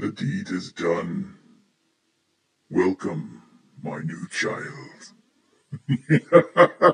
The deed is done. Welcome, my new child.